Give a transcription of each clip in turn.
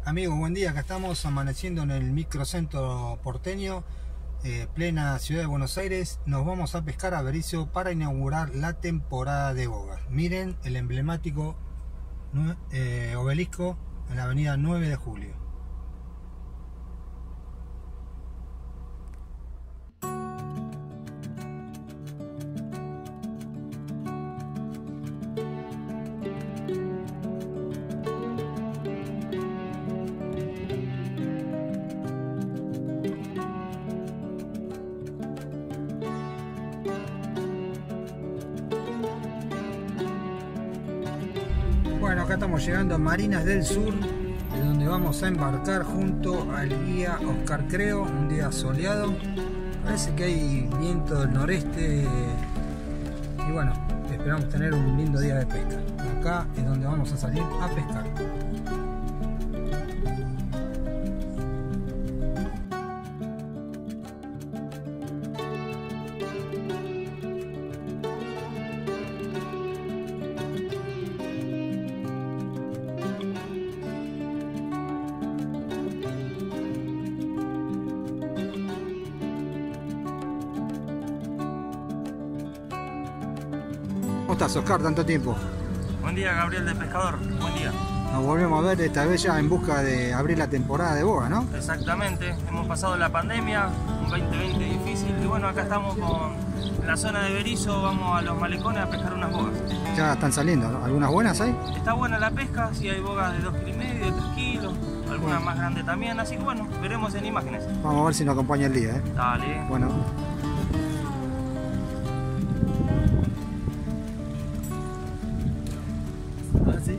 Amigos, buen día. Acá estamos amaneciendo en el microcentro porteño, plena ciudad de Buenos Aires. Nos vamos a pescar a Berisso para inaugurar la temporada de bogas. Miren el emblemático obelisco en la avenida 9 de Julio. Bueno, acá estamos llegando a Marinas del Sur, de donde vamos a embarcar junto al guía Oscar Creo. Un día soleado, parece que hay viento del noreste y bueno, esperamos tener un lindo día de pesca. Acá es donde vamos a salir a pescar. ¿Cómo estás, Oscar? Tanto tiempo. Buen día, Gabriel de Pescador. Buen día. Nos volvemos a ver esta vez ya en busca de abrir la temporada de boga, ¿no? Exactamente. Hemos pasado la pandemia, un 2020 difícil y bueno, acá estamos en la zona de Berisso, vamos a los malecones a pescar unas bogas. Ya están saliendo, ¿no? ¿Algunas buenas hay? Está buena la pesca, sí hay bogas de 2,5 kilos, de 3 kilos, algunas más grandes también, así que bueno, veremos en imágenes. Vamos a ver si nos acompaña el día, ¿eh? Dale. Bueno. ¿Sí?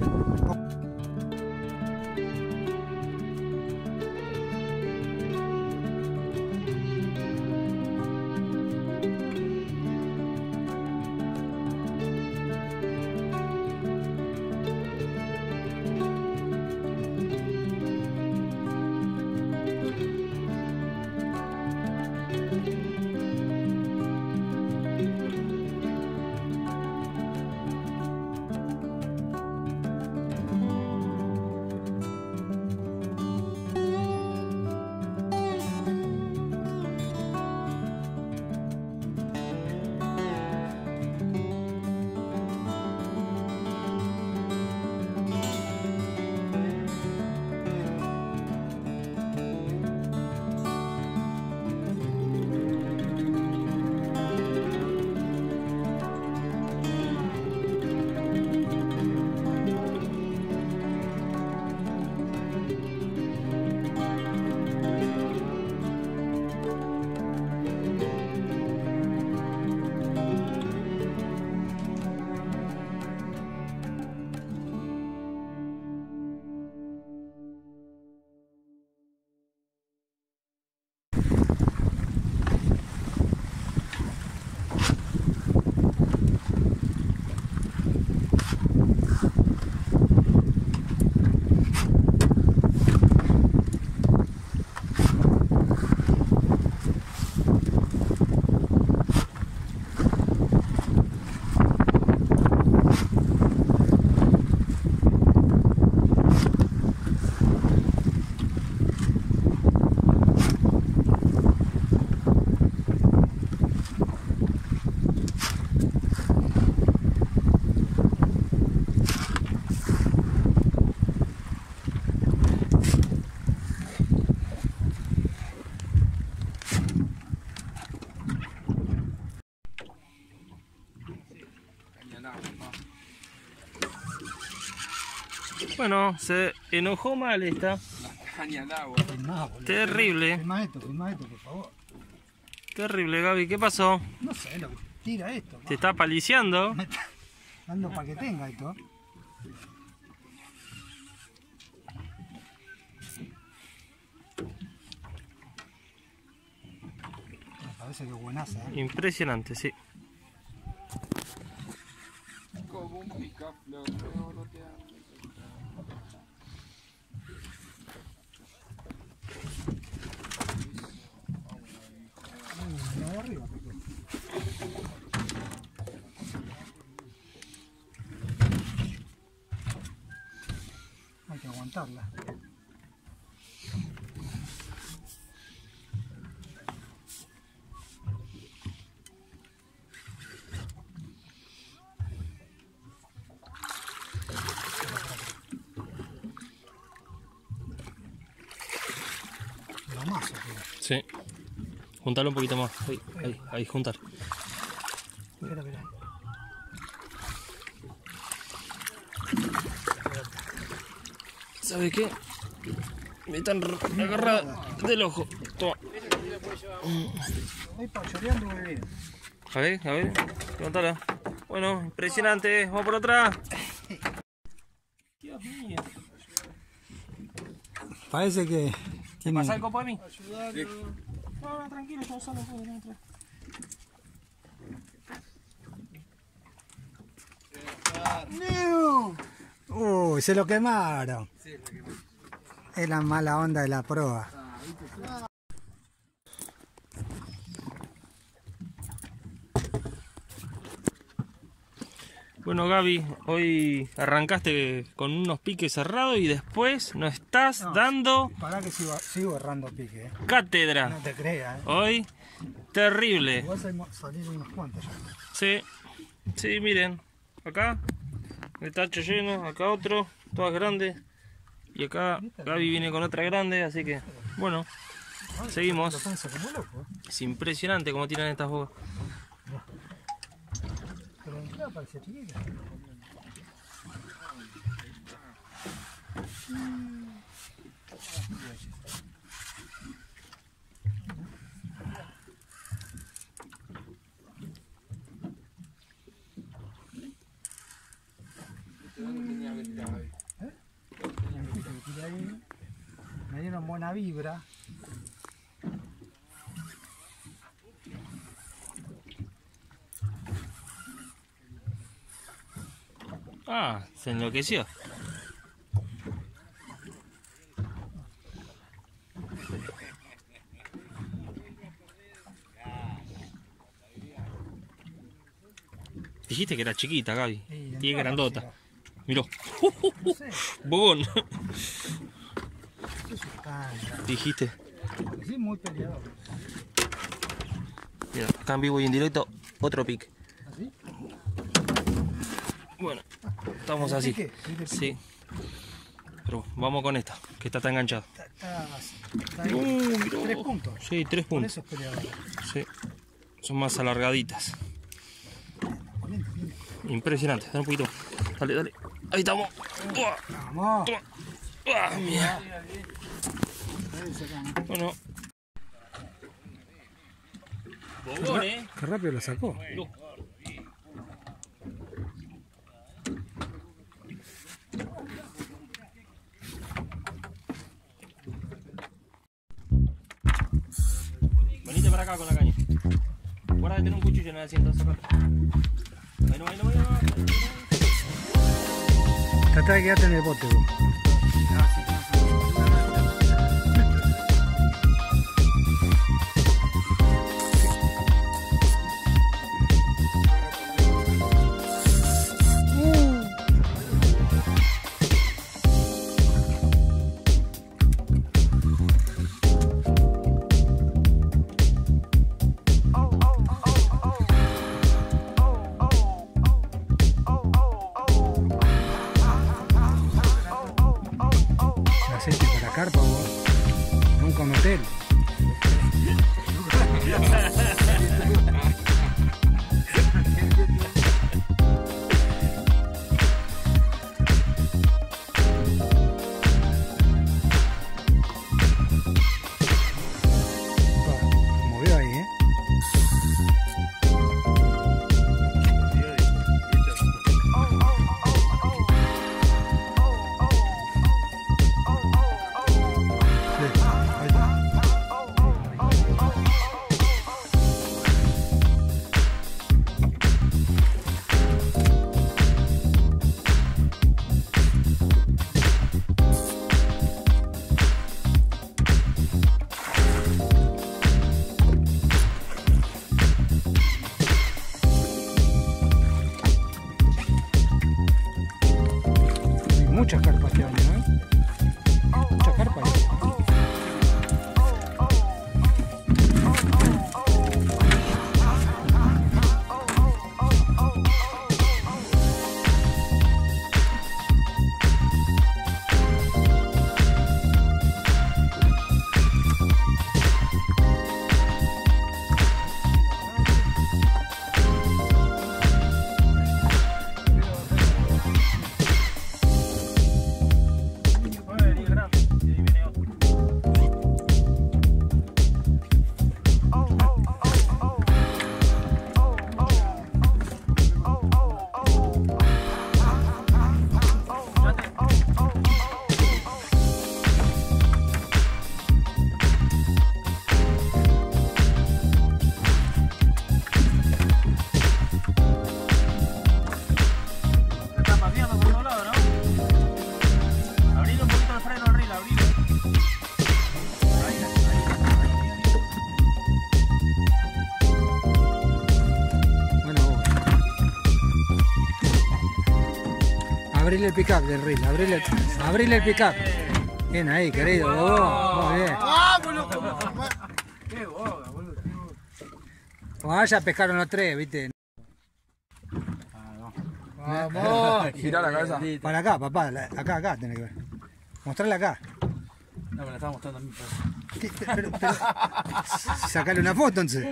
Bueno, se enojó mal esta. Caña al agua. Terrible. Filma esto, por favor. Terrible, Gaby. ¿Qué pasó? No sé lo que tira esto. ¿Te está paliciando? Me está dando para que tenga esto. Me parece que es buenaza, ¿eh? Impresionante, sí. Como un picaflor, no te da. La de arriba, hay que aguantarla. mazo, tío. Sí. Juntalo un poquito más. Ahí, juntar. Espera, espera. ¿Sabe qué? Me están agarrando del ojo. Toma. Voy pachoreando, bebé. A ver, levantala. Bueno, impresionante. Vamos por otra. Dios mío. Parece que ¿Te pasa algo para mí? No, tranquilo, yo solo puedo entrar. Uy, se lo quemaron. Es la mala onda de la proa. Bueno, Gaby, hoy arrancaste con unos piques cerrados y después nos estás dando Pará que sigo errando pique, cátedra. No te creas, Hoy, terrible. Igual salieron unos cuantos ya. Sí, miren, acá el tacho lleno, acá otro, todas grandes. Y acá Gaby viene con otra grande, así que, bueno, seguimos. Es impresionante cómo tiran estas bogas. Pero en claro parecía chiquita. Me dieron buena vibra. Ah, se enloqueció. Dijiste que era chiquita, Gaby. Sí, Y es grandota. Miró. No sé, Bogón. eso es tanta. Dijiste. Sí, muy peleador. Mira, acá en vivo y en directo, otro pique. ¿Así? Bueno, estamos así. ¿Pique? Sí. Pero vamos con esta, que está enganchada. Está ahí. 3 puntos. Sí, 3 Por puntos. eso es peleador. Sí. Son más alargaditas. Impresionante. Dale un poquito. Dale. Ahí estamos. ¡Uah! Vamos. Toma. ¡Uah! Mira. Bueno. Bogón, Qué rápido lo sacó. No. Venite para acá con la caña. Guarda de tener un cuchillo en el asiento, sacalo. Bueno. Trata de quedarte en el bote, vos. Aceite para carpa, vos. Nunca un hotel. Movió ahí, Abrile el pick-up del reel, abrile el pick-up. Bien ahí, querido, muy bien. Qué boga, boludo. Bueno, ya pescaron los tres, viste. Vamos. Girá la cabeza. Para acá, papá, acá tenés que ver. Mostrarla acá. No, me la estaba mostrando a mí. Pero, sacale una foto entonces.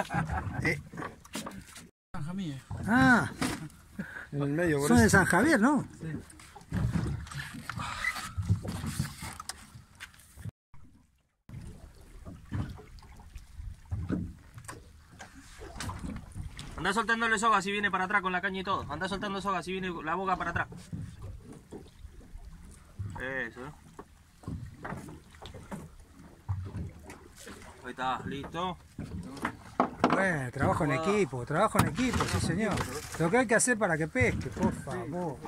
Granja mía. Ah, En el medio, son de San Javier, ¿no? Sí. Anda soltándole soga si viene para atrás con la caña y todo. Anda soltando soga si viene la boga para atrás. Eso. Ahí está, listo. Bueno, trabajo en equipo, sí señor. Lo que hay que hacer para que pesque, por favor.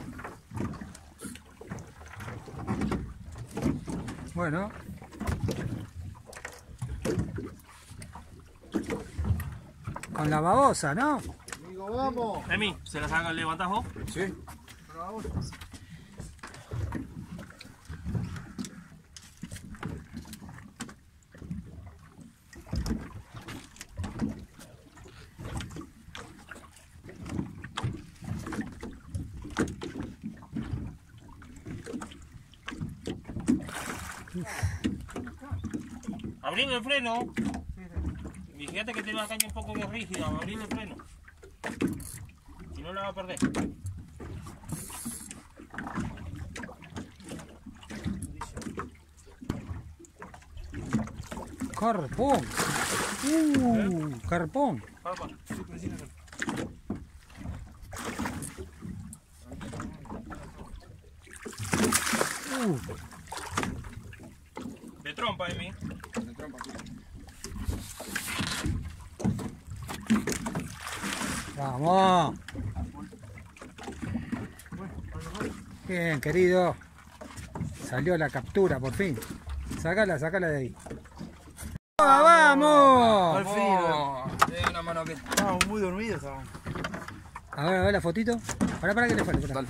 Bueno. Con la babosa, ¿no? Amigo, vamos. Emi, ¿se la saca, levantás vos? Sí. Abriendo el freno. Y fíjate que tiene la caña un poco más rígida, abriendo el freno. Si no la va a perder. Carpón. Carpón. De trompa, Emi. De trompa, sí. Vamos. Bien, querido. Salió la captura, por fin. Sácala de ahí. ¡Vamos! Al fin. Una mano que estábamos muy dormidos. Estábamos. A ver la fotito. Para que le falte. Dale.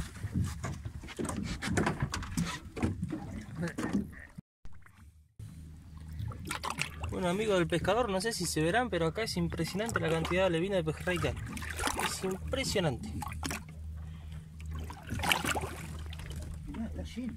Bueno, amigos del pescador, no sé si se verán, pero acá es impresionante la cantidad de alevina de pejerrey que hay. Es impresionante. Está lleno.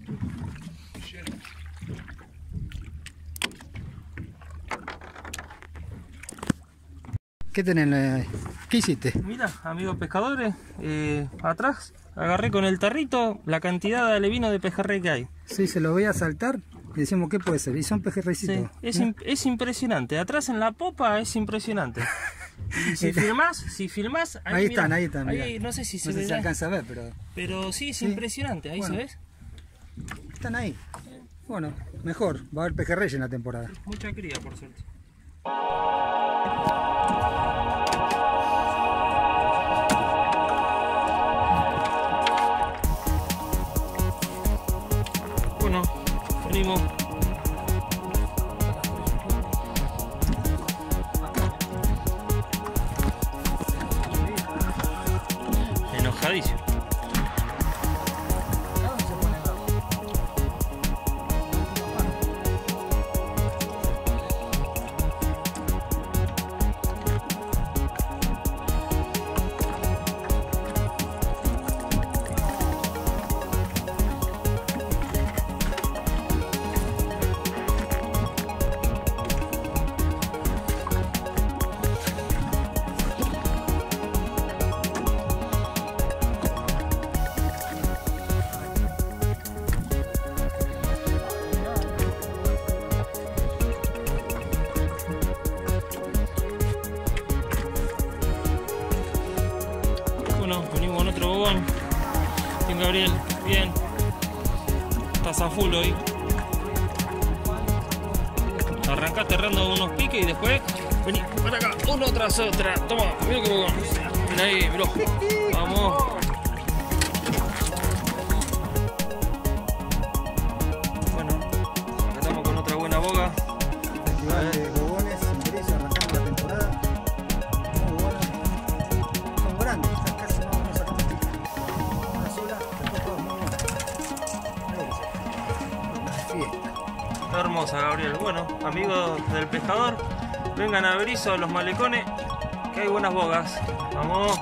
¿Qué tenés? ¿Qué hiciste? Mira, amigos pescadores, atrás agarré con el tarrito la cantidad de alevino de pejerrey que hay. Sí, se lo voy a saltar y decimos qué puede ser. Y son pejerreycitos. Sí, es impresionante. Atrás en la popa es impresionante. Y si filmás, ahí mirá, están. Ahí, no sé si no se alcanza a ver, pero sí es sí. impresionante. Ahí Bueno. se ves. Están ahí. Bueno, mejor. Va a haber pejerrey en la temporada. Mucha cría, por suerte. Bueno, venimos. Enojadísimo. Bueno, venimos con otro bobón. Bien, Gabriel, bien. Estás a full hoy. Arrancaste errando unos piques y después vení para acá, uno tras otra. Toma, mira que bobón. Mira ahí, bro. Vamos. Bueno, acá estamos con otra buena boga. Festival de bobones, ingreso, arrancando la temporada. Muy bueno. Son grandes, están casi más o menos artísticas. Una sola, después todos muy buenos. fiesta. Hermosa, Gabriel. Bueno, amigos del pescador, vengan a Berizo, a los malecones, que hay buenas bogas. Vamos.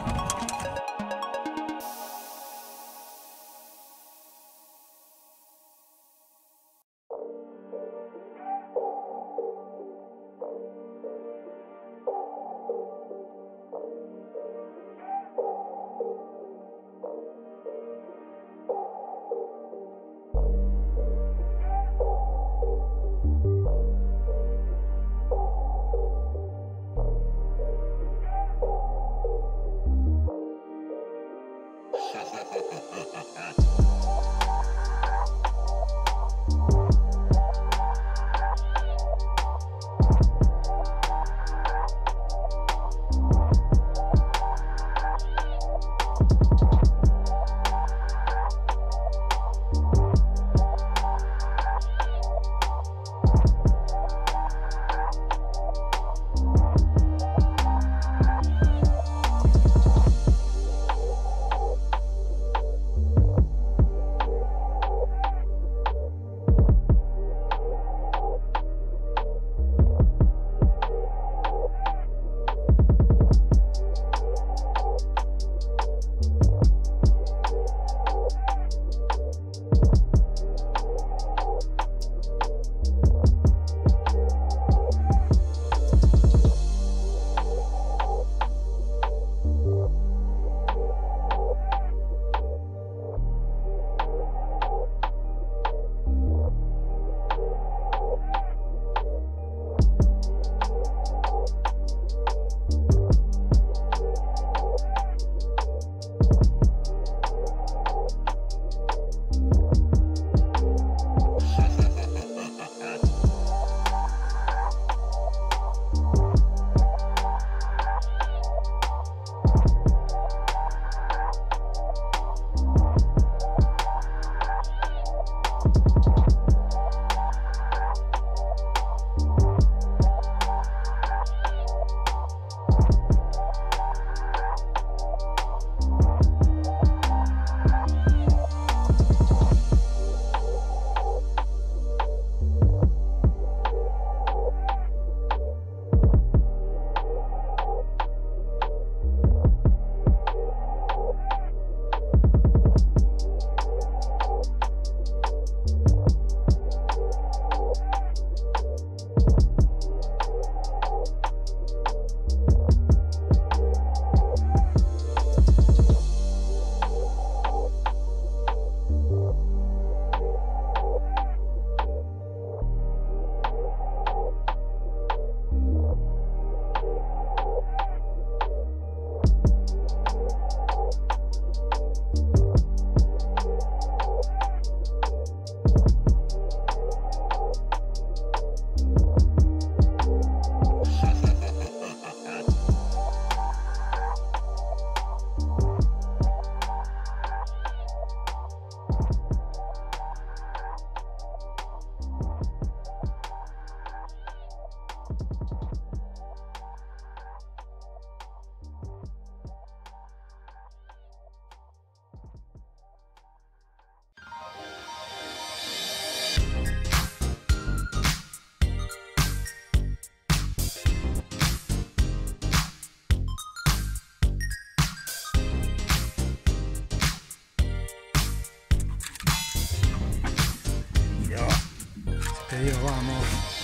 Vamos.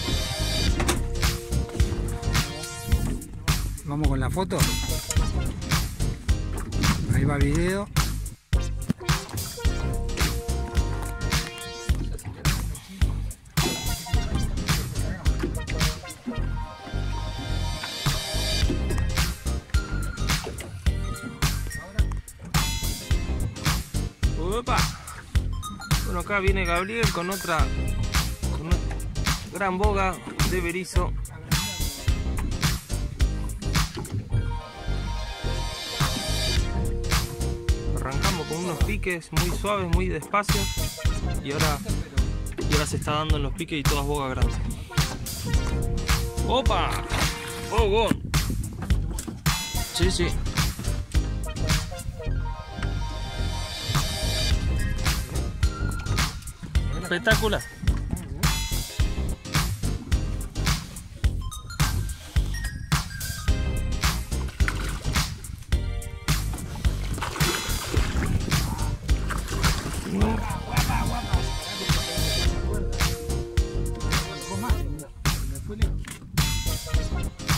Vamos con la foto. Ahí va video. ¡Opa! Bueno, acá viene Gabriel con otra gran boga de Berizo. Arrancamos con unos piques muy suaves, muy despacio, y ahora se está dando en los piques y todas bogas grandes. ¡Opa! ¡Bogón! Sí, sí. Espectacular.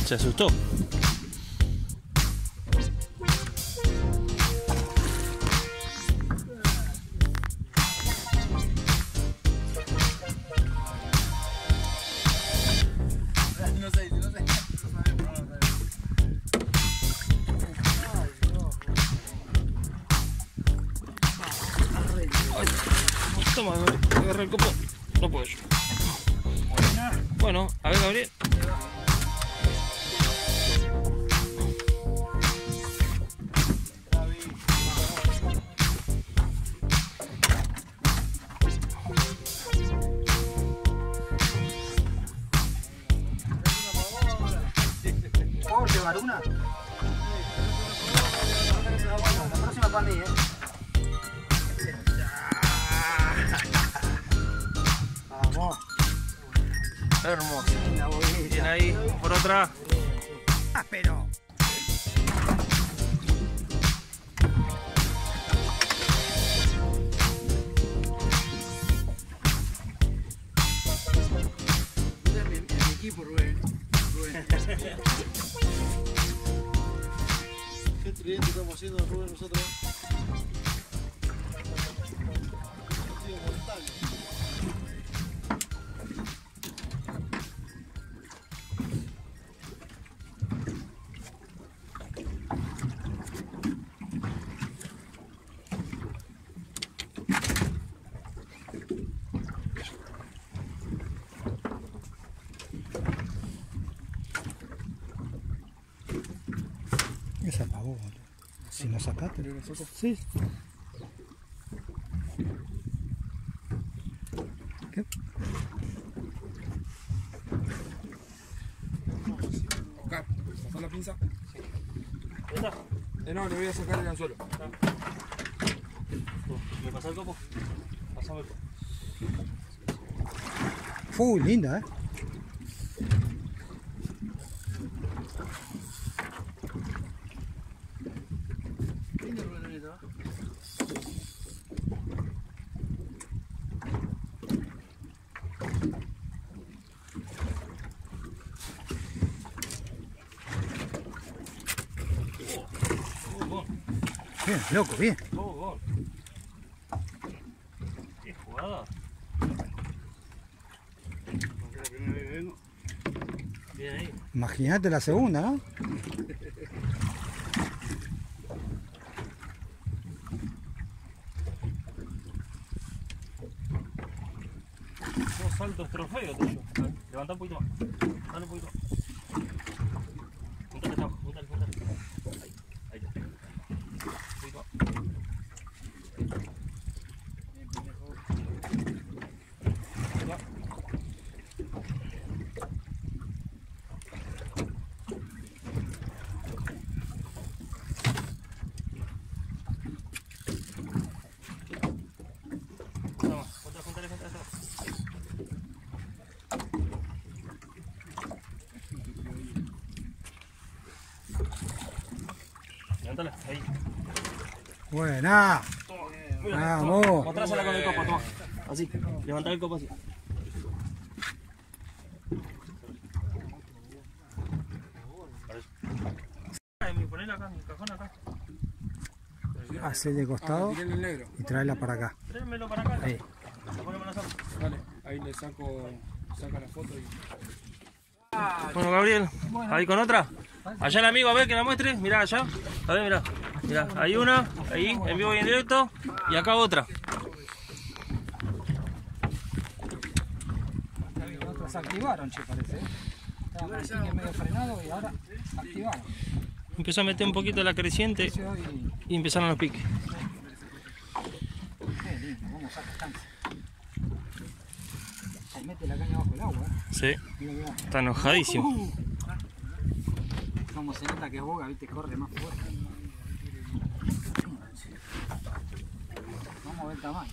Se asustó. Toma, agarra el copo. No puedo yo. Bueno, a ver, Gabriel. ¿Puedo llevar una? La próxima para mí, Vamos. Hermoso. Bien ahí, por otra. Ah, pero. Mi equipo, Rubén. Qué tridente estamos haciendo, Rubén, nosotros. Se apagó, boludo. Si no sacaste. Sí. ¿Qué? Oscar, ¿pasó la pinza? ¿Esta? No, le voy a sacar el anzuelo. ¿Me pasa el copo? Pasame el copo. Linda, Bien, loco, bien. Gol. Qué jugada. Bien ahí. Imagínate la segunda, ¿no? Dos saltos trofeos tuyo. Levanta un poquito más. Dale un poquito más. Júntate abajo, júntate. Ahí está. Un poquito más. Levántala, ahí. Buena. Vamos. Mostrásela con el copo, toma. Así, levantá el copo así. Ponela acá, mi cajón acá. Hace de costado Tiré el negro. y tráela para acá. Tráemelo para acá. Ahí. Lo ponemos en la sala. Dale, ahí le saca la foto y... Bueno, Gabriel, ahí con otra. Allá el amigo, a ver que la muestre. Mirá allá. A ver, mirá. Mirá, hay una, ahí, en vivo y en directo. Y acá otra. Otras se activaron, che, parece. Estaba con el pique medio frenado y ahora activaron. Empezó a meter un poquito la creciente y empezaron los piques. Qué lindo, cómo saca estancia. Se mete la caña bajo el agua, Sí, Mira, mira. está enojadísimo. Como se nota que boga, viste, corre más fuerte. Vamos a ver el tamaño.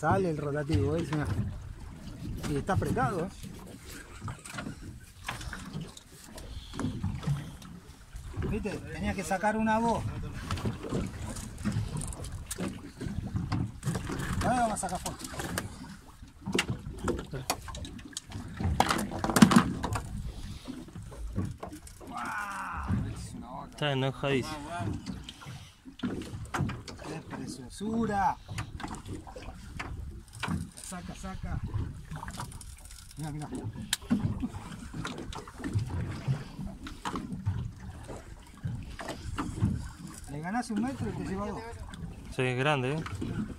sale el rotativo, ¿ves? Y está apretado, ¿eh? ¿Viste? Tenías que sacar una voz. Ahora vamos a sacar foto. Está enojadísimo. ¡Qué preciosura! Saca, saca. Mira, mira. Le ganás 1 metro y te lleva 2. Sí, es grande, ¿eh?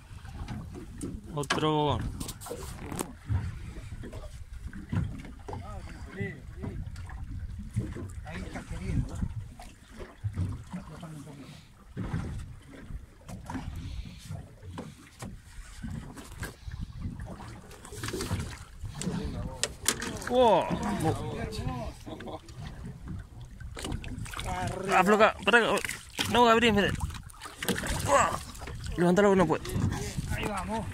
Otro bobón. Ahí está queriendo. Está aflojando un poquito. ¡Wow! Afloja, para acá. No, Gabriel, mira. ¡Wow! Levántalo que no puede. Ahí vamos.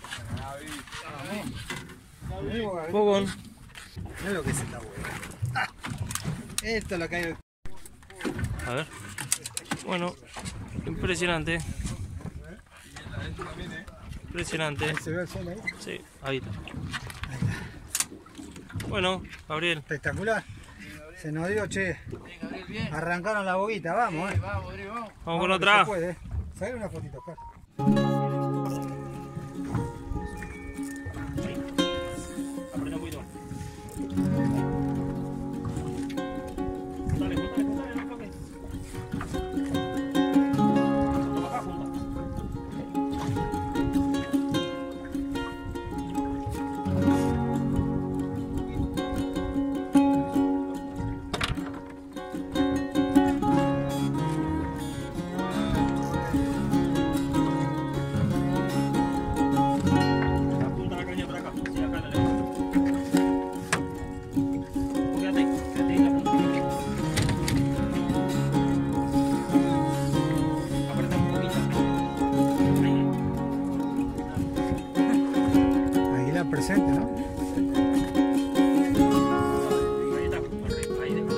Bobón. Mira lo que es esta hueá. Esto es lo que hay. A ver. Bueno, impresionante. Impresionante. ¿Se ve el sol ahí? Sí, ahí está. Bueno, Gabriel. Espectacular. Se nos dio, che. Arrancaron la boguita, vamos, Vamos con otra. Se puede. Sale una fotito, Oscar. Aprenda un poquito. Dale, no toques. Toma acá, junta. Apunta la caña para acá. Sí, acá la levanto. Quédate ahí en la punta. Aprieta un poquito. Ahí. Águila presente, ¿no? Ahí está. Ahí déjale.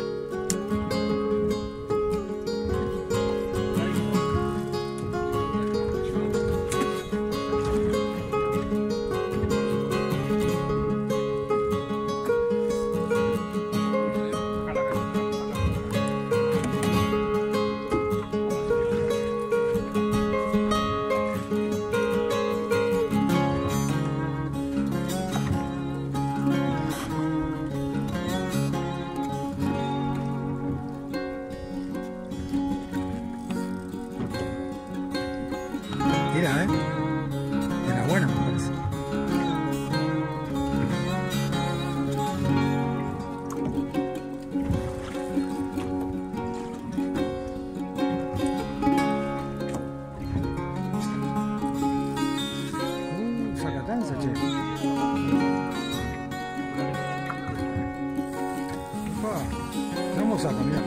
Mira, era buena, me parece. Saca cansa, che. Upa, vamos a caminar.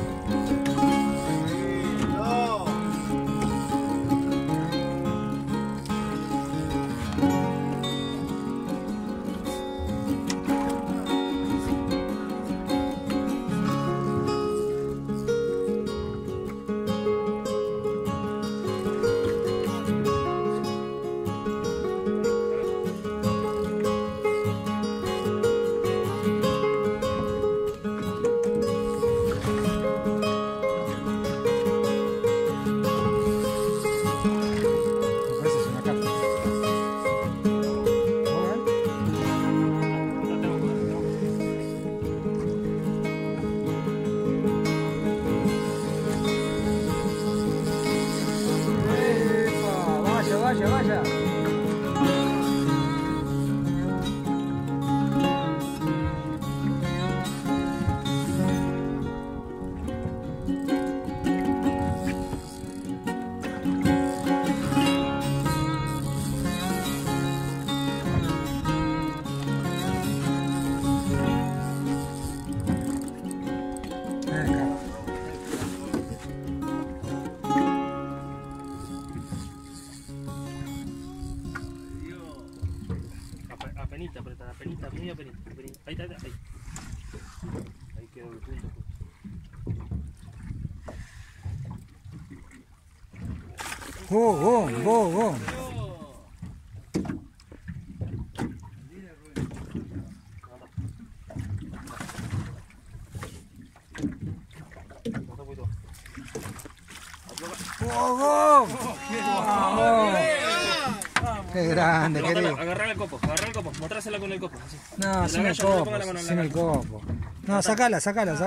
Vaya, vaya. apenita, muy apenita. Ahí está, ahí. Ahí quedó el punto. Go. Qué grande, querido. Agarrar el copo, mostrásela con el copo. Así. No, sin el copo, sin el copo. No, sacala.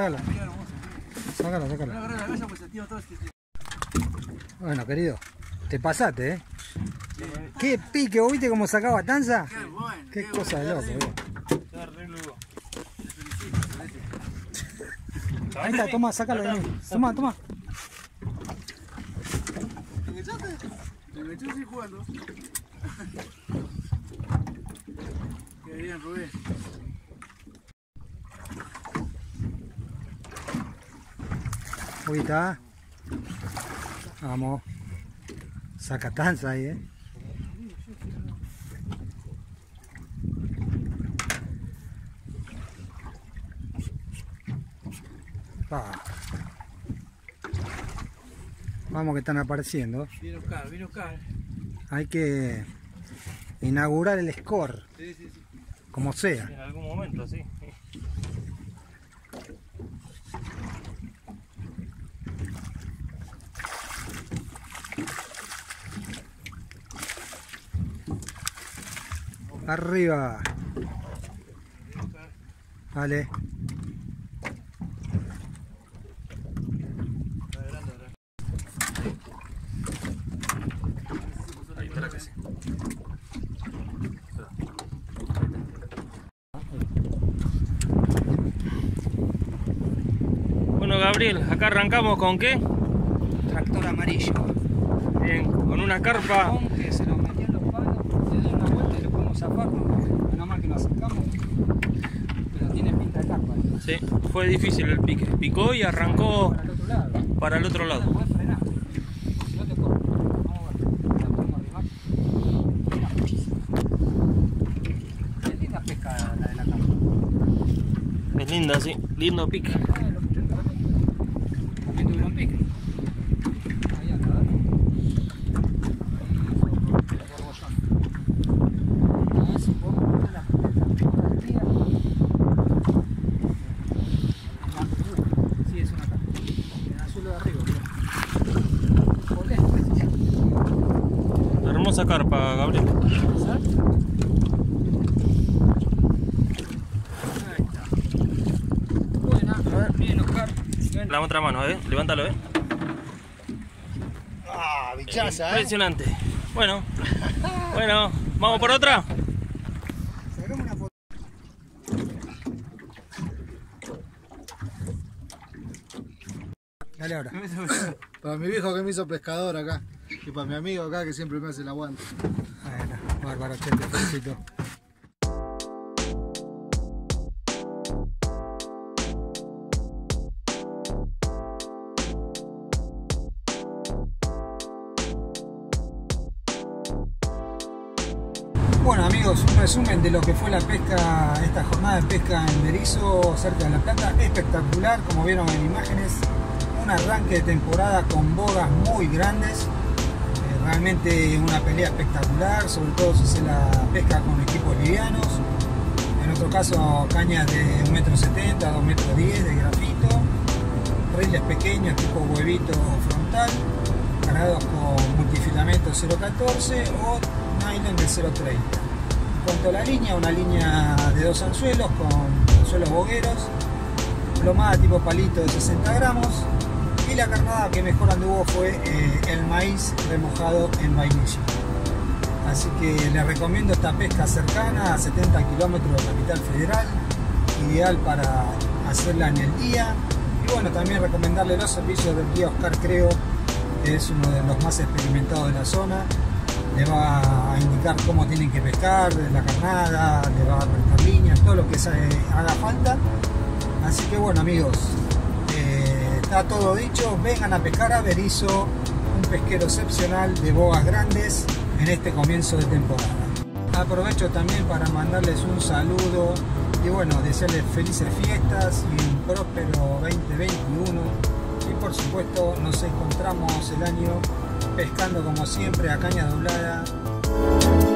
Bueno, querido, te pasaste, ¿eh? Qué pique, ¿vos viste cómo sacaba tanza? Qué bueno. Qué cosa de loco, ¿eh? Ahí está, toma, sácalo de mí. Toma. ¿Te enganchaste? Me enganché así jugando. Qué bien, Rubén. Ahorita. Vamos. Saca tanza ahí, Vamos que están apareciendo. Viene Oscar. Hay que inaugurar el score. Sí. Como sea. En algún momento, sí. Arriba. Vale. Ahí está la casa. Bueno, Gabriel, acá arrancamos con ¿qué? Tractor amarillo. Bien, con una carpa. Que se nos metió en los palos, le doy una vuelta y lo podemos zafar. Menos mal que lo acercamos. Pero tiene pinta de carpa. Sí, fue difícil el pique. Picó y arrancó Para el otro lado. para el otro lado. Puedes frenar. Si no te corro. Vamos a ver. La podemos arribar. Es linda pesca la de la carpa. Es linda, sí. Lindo pique. También tuvieron pique. Ahí anda, ¿verdad? Sí, es una carpa. En azul de arriba. Hermosa carpa, Gabriel. Bien, Oscar. La otra mano, levántalo, Ah, bichaza, Impresionante. Bueno, ¿vamos por otra? Sacamos una foto. Dale ahora. Para mi viejo que me hizo pescador acá. Y para mi amigo acá que siempre me hace el aguante. Bueno, bárbaro, che, te felicito. Bueno amigos, un resumen de lo que fue la pesca, esta jornada de pesca en Berizo, cerca de La Plata. Espectacular, como vieron en imágenes, un arranque de temporada con bogas muy grandes, realmente una pelea espectacular, sobre todo si se la pesca con equipos livianos, en nuestro caso cañas de 1,70 m, 2,10 m de grafito, riles pequeños tipo huevito frontal, cargados con multifilamento 0,14 o nylon de 0,30. En cuanto a la línea, una línea de 2 anzuelos con anzuelos bogueros, plomada tipo palito de 60 gramos, y la carnada que mejor anduvo fue el maíz remojado en vainilla. Así que les recomiendo esta pesca cercana a 70 kilómetros de Capital Federal, ideal para hacerla en el día. Y bueno, también recomendarle los servicios del guía Oscar Creo, que es uno de los más experimentados de la zona. Le va a indicar cómo tienen que pescar, la carnada, le va a prestar líneas, todo lo que haga falta. Así que bueno amigos, está todo dicho, vengan a pescar a Berizo, un pesquero excepcional de bogas grandes en este comienzo de temporada. aprovecho también para mandarles un saludo y bueno, desearles felices fiestas y un próspero 2021. Y por supuesto nos encontramos el año pescando como siempre a caña doblada.